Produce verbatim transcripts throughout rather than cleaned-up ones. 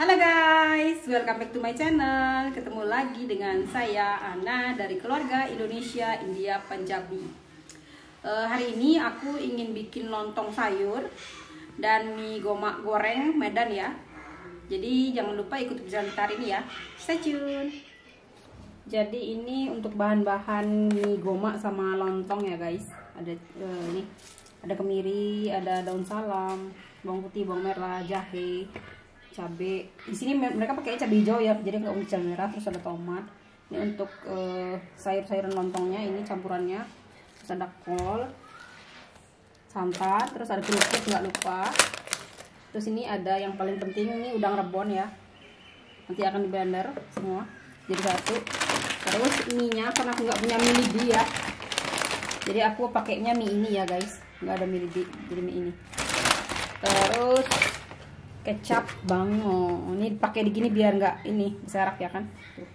Halo guys, welcome back to my channel. Ketemu lagi dengan saya Ana dari keluarga Indonesia India Punjabi. uh, Hari ini aku ingin bikin lontong sayur dan mie gomak goreng Medan ya. Jadi jangan lupa ikut berita hari ini ya. Stay tune. Jadi ini untuk bahan-bahan mie gomak sama lontong ya guys. Ada uh, ini ada kemiri, ada daun salam, bawang putih, bawang merah, jahe, cabai. Di sini mereka pakai cabai hijau ya, jadi nggak usah cabai merah. Terus ada tomat. Ini untuk uh, sayur-sayuran lontongnya, ini campurannya. Terus ada kol, santan, terus ada kerupuk nggak lupa. Terus ini ada yang paling penting, ini udang rebon ya. Nanti akan di blender semua jadi satu. Terus mie-nya, karena aku nggak punya mie lidi ya, jadi aku pakainya mie ini ya guys, nggak ada mie lidi, jadi mie ini. Terus kecap bango, ini pakai di gini biar nggak ini serak ya kan. Tuh.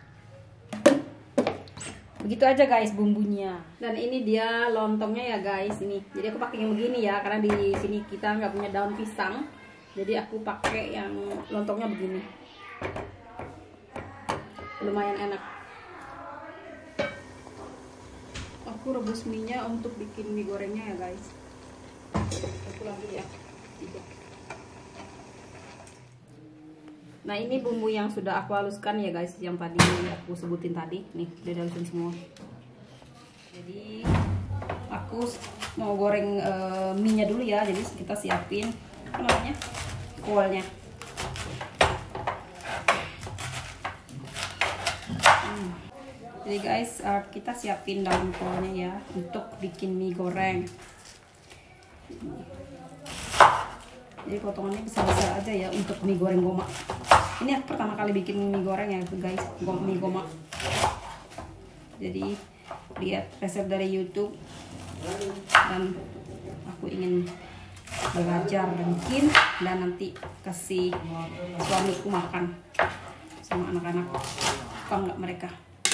Begitu aja guys bumbunya. Dan ini dia lontongnya ya guys, ini. Jadi aku pakai yang begini ya, karena di sini kita nggak punya daun pisang, jadi aku pakai yang lontongnya begini. Lumayan enak. Aku rebus mie-nya untuk bikin mie gorengnya ya guys. Aku lagi ya. Nah ini bumbu yang sudah aku haluskan ya guys, yang tadi aku sebutin tadi. Nih udah dihalusin semua. Jadi aku mau goreng e, mie nya dulu ya. Jadi kita siapin apa namanya, kolnya. hmm. Jadi guys uh, kita siapin daun kolnya ya untuk bikin mie goreng. Jadi potongannya besar-besar aja ya untuk mie goreng gomak. Ini aku pertama kali bikin mie goreng ya guys, mie gomak. Jadi lihat resep dari YouTube dan aku ingin belajar bikin dan nanti kasih suamiku makan sama anak-anak. Suka nggak mereka?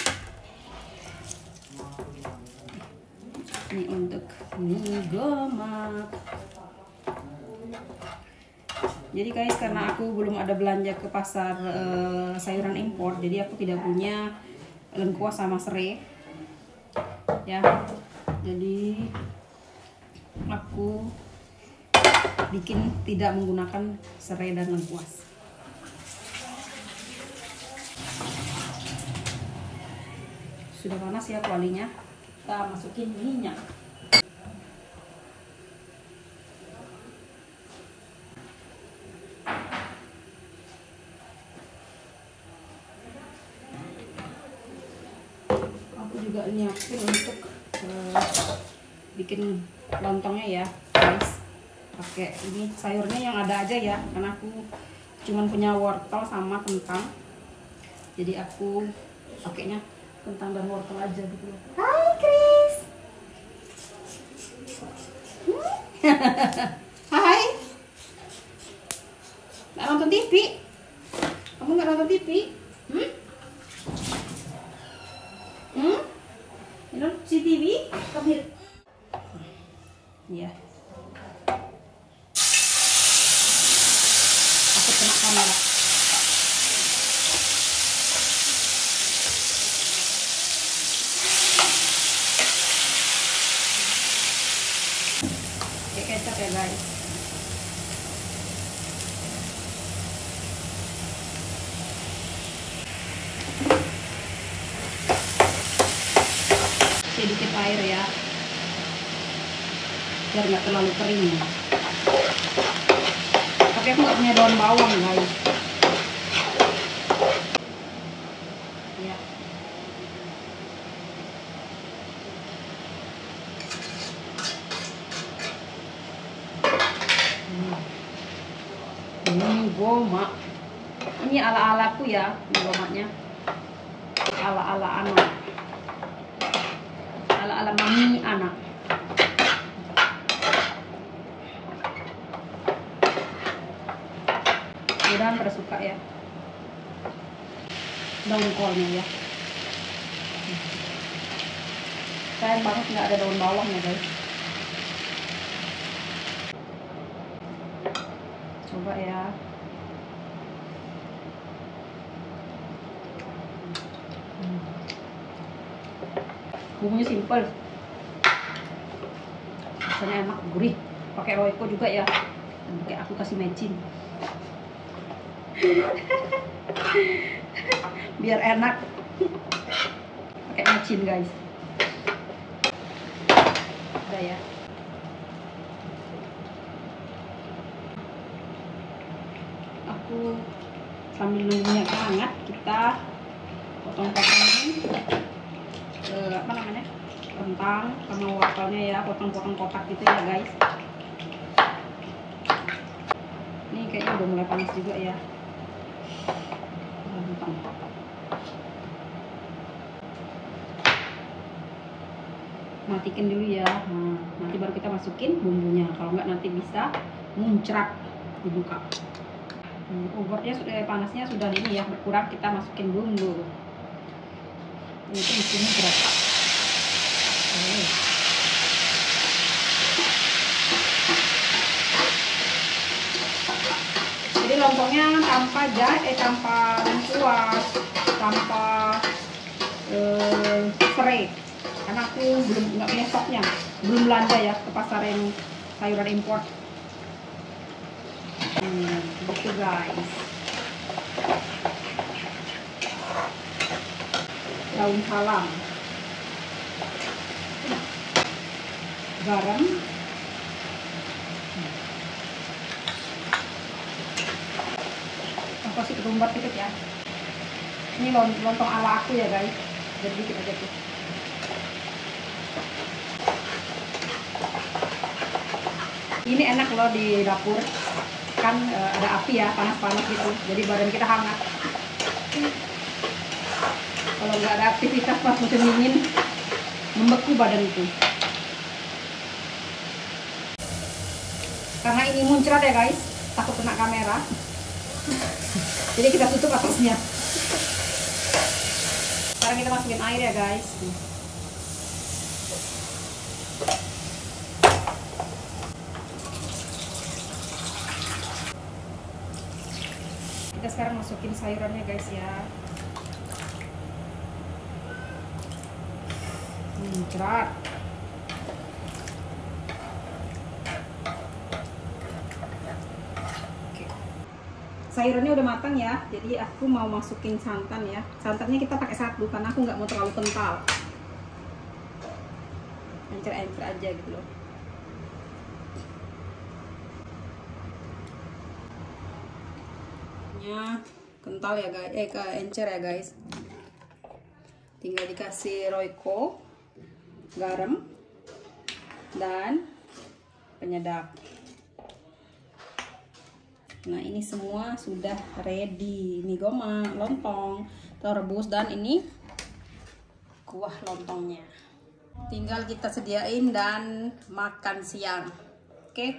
Ini untuk mie gomak. Jadi guys, karena aku belum ada belanja ke pasar e, sayuran impor, jadi aku tidak punya lengkuas sama serai ya. Jadi aku bikin tidak menggunakan serai dan lengkuas. Sudah panas ya kualinya, kita masukin minyak. Juga nyiapin untuk uh, bikin lontongnya ya guys. Pakai ini sayurnya yang ada aja ya, karena aku cuman punya wortel sama kentang, jadi aku pakainya kentang dan wortel aja gitu. Hai Chris. Hai, nggak nonton T V? Kamu nggak nonton T V? Hmm? Hmm? You don't see T V? Come here. Ya. Aku kena kamera. Pakai kecap ya guys. Sedikit air ya, biar nggak terlalu kering. Tapi aku nggak punya daun bawang guys ya. Ini gomak, ini ala-alaku ya, ini gomaknya ala-ala anak, ala-ala mami anak. Mudah-mudahan pada suka ya daun kolnya ya. Sayang banget nggak ada daun bawang ya guys. Coba ya. Bumbunya simple, rasanya enak, gurih. Pakai Royco juga ya, kayak aku kasih mecin biar enak. Pakai mecin guys. Udah ya. Aku sambil nunggunya hangat, kita potong-potongin eh, apa namanya, kentang sama wortelnya ya, potong-potong kotak gitu ya guys. Ini kayaknya udah mulai panas juga ya. Kentang. Matikan dulu ya. Nah, nanti baru kita masukin bumbunya. Kalau nggak nanti bisa muncrat dibuka. Hmm, kompornya sudah panasnya sudah ini ya berkurang, kita masukin bumbu. Ini tuh mesinnya berapa? Oh. Jadi lontongnya tanpa jahe, eh tanpa lengkuas, tanpa eh, serai. Karena aku belum nggak punya stoknya, belum belanja ya ke pasar yang sayuran impor. Hmm, gitu guys. Daun salam, garam, aku kasih ketumbar dikit ya. Ini lontong ala aku ya guys, jadi dikit aja tuh. Ini enak loh di dapur, kan e, ada api ya, panas-panas gitu, jadi badan kita hangat. Kalau nggak ada aktivitas pas musim dingin, membeku badan itu. Karena ini muncrat ya guys, takut kena kamera, jadi kita tutup atasnya. Sekarang kita masukin air ya guys. Kita sekarang masukin sayurannya guys ya. Muncrat. Sayurannya udah matang ya, jadi aku mau masukin santan ya. Santannya kita pakai satu karena aku nggak mau terlalu kental, encer-encer aja gitu loh. Ya kental ya guys, eh ke encer ya guys. Tinggal dikasih Royco, garam, dan penyedap. Nah ini semua sudah ready. Ini goma, lontong, telur rebus, dan ini kuah lontongnya. Tinggal kita sediain dan makan siang. Oke.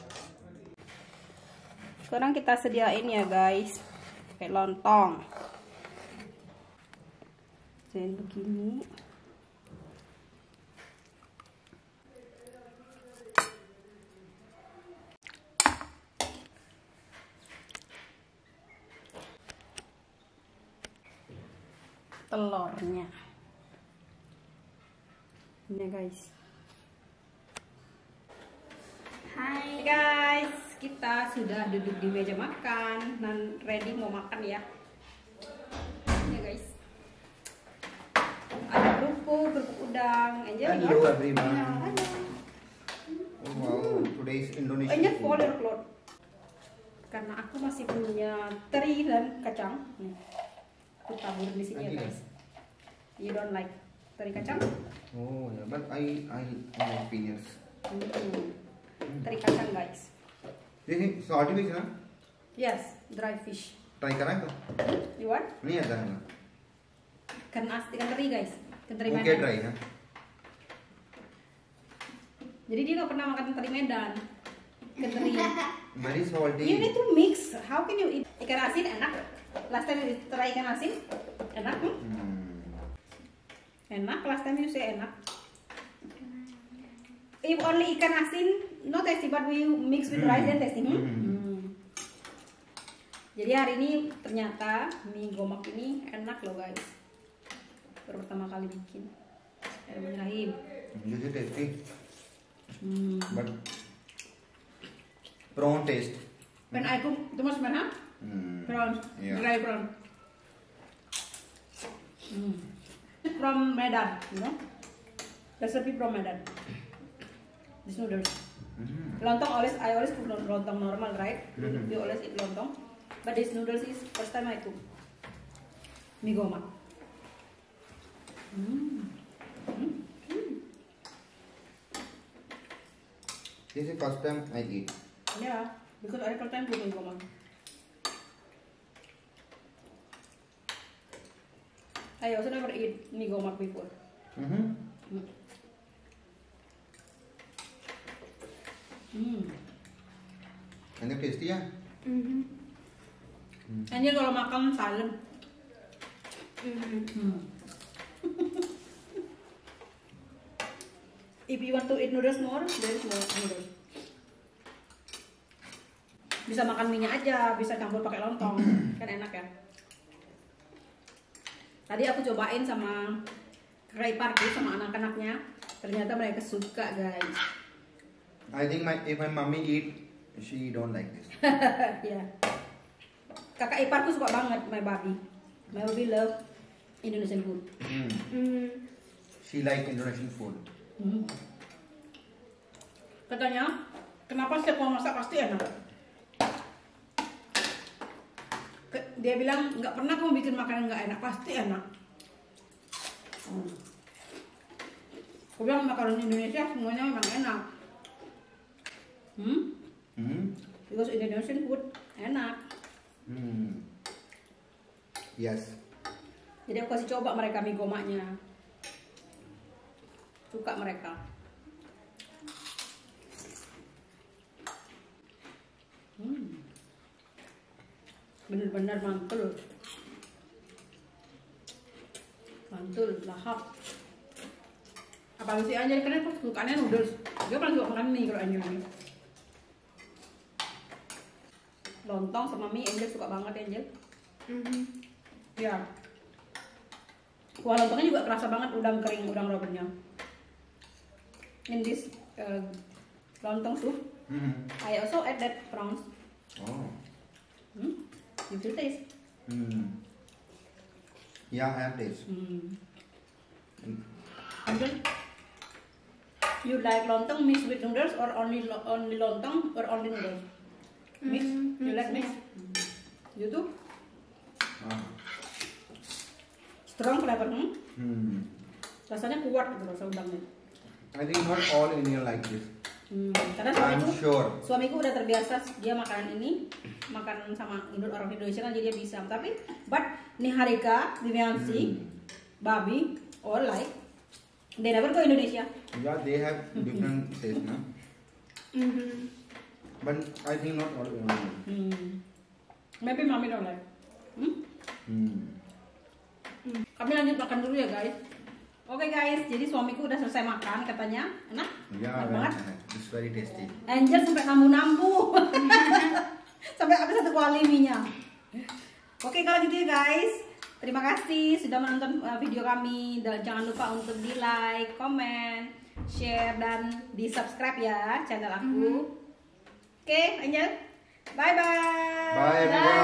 Sekarang kita sediain ya guys, kayak lontong. Jadi begini. Telurnya ini guys. Hai guys, kita sudah duduk di meja makan dan ready mau makan ya. Ini guys, ada kerupuk, kerupuk udang. Angel, hello everyone. Hello. Oh, wow, today is Indonesia. Angel fold your cloth. Karena aku masih punya teri dan kacang. Nih. Aku tabur di sini ya guys. You don't like teri kacang? Oh yeah, but I I I like peanuts. Hmm. Teri kacang guys. ये salty fish ना? Yes, dry fish. Try करना है You want? नहीं आता है ना? Ikan as, ikan teri guys. Ikan teri वो Medan. क्या try है? Jadi dia nggak pernah makan teri Medan. Ikan teri. Very salty. You need to mix. How can you eat? Ikan asin enak. Last time you try ikan asin enak. Hmm? Hmm. Enak. Last time you say enak. If only ikan asin, no tasty, but we mix with rice and tasty. Hmm? Hmm. Hmm. Jadi hari ini ternyata mie gomak ini enak loh guys. Baru pertama kali bikin. Bismillahirrahmanirrahim. This is tasty, Hmm. but prawn taste. When I cook, itu mas mana? Hmm. Prawn, Yeah. dry prawn. Hmm. From Medan, you know. Recipe from Medan. This noodles. Mm. Lontong always, I always cook lontong normal, right? Mhm. You always eat lontong. But this noodles is first time I cook. Mie gomak. Hmm. Hmm. This is first time I eat. Yeah, because I first time cook mie gomak. I also never eat mie gomak before. Mm-hmm. Hmm. Hmm. Enak tasty ya? Mhm. Hmm. Anjir kalau makan silent. Mhm. Hmm. If you want to eat noodles more, there is more noodles. Bisa makan minyak aja, bisa campur pakai lontong, kan enak ya. Tadi aku cobain sama kakak iparku sama anak-anaknya, ternyata mereka suka guys. I think my if my mommy eat, she don't like this. Ya. Kakak iparku suka banget my baby. My baby love Indonesian food. Mm. Mhm. She like Indonesian food. Hmm. Katanya, kenapa setiap mau masak pasti enak? Ke- Dia bilang nggak pernah kamu bikin makanan nggak enak, pasti enak. Hmm. Aku bilang makanan Indonesia semuanya memang enak. Hmm? Hmm. Because Indonesian food enak. Hmm. Yes. Jadi aku kasih coba mereka mie gomaknya. Suka mereka. Hmm. Bener-bener mantul. Mantul, lahap. Apalagi si Anjel karena kesukaannya noodles. Dia paling suka makan mie kalau Anjel ini. Lontong sama mie Anjel suka banget Anjel. Mhm. Ya. Kuah lontongnya juga kerasa banget udang kering, udang rebusnya. In this uh, lontong soup, Hmm. I also add that prawns. Oh. Hmm? You feel taste? Hmm. Yeah, I have this. Hmm. Mm. And then you like lontong mixed with noodles or only lo- only lontong or only noodles? Mix? Mm, You mix, like mix? yeah. You too? Ah. Strong flavor, hmm? Hmm. Rasanya kuat gitu rasa udangnya. I think not all Indian like this. Hmm. Karena I'm suamiku, sure. suamiku udah terbiasa dia makanan ini, makanan sama Indo orang Indonesia kan jadi dia bisa. Tapi, but Niharika, Viviansi, Hmm. Babi, all like, they never go Indonesia. Yeah, they have different taste, no? Mhm. But I think not all Indian. Hmm. Maybe mommy don't like. Hmm? Hmm. Kami lanjut makan dulu ya guys. Oke guys, jadi suamiku udah selesai makan katanya, enak, Yeah, enak well, banget. it's very tasty. Angel sampai nambu-nambu, sampai habis satu kuali mie-nya. Oke kalau gitu ya guys, terima kasih sudah menonton uh, video kami dan jangan lupa untuk di like, comment, share dan di subscribe ya channel aku. Oke Angel, bye bye. Bye everyone.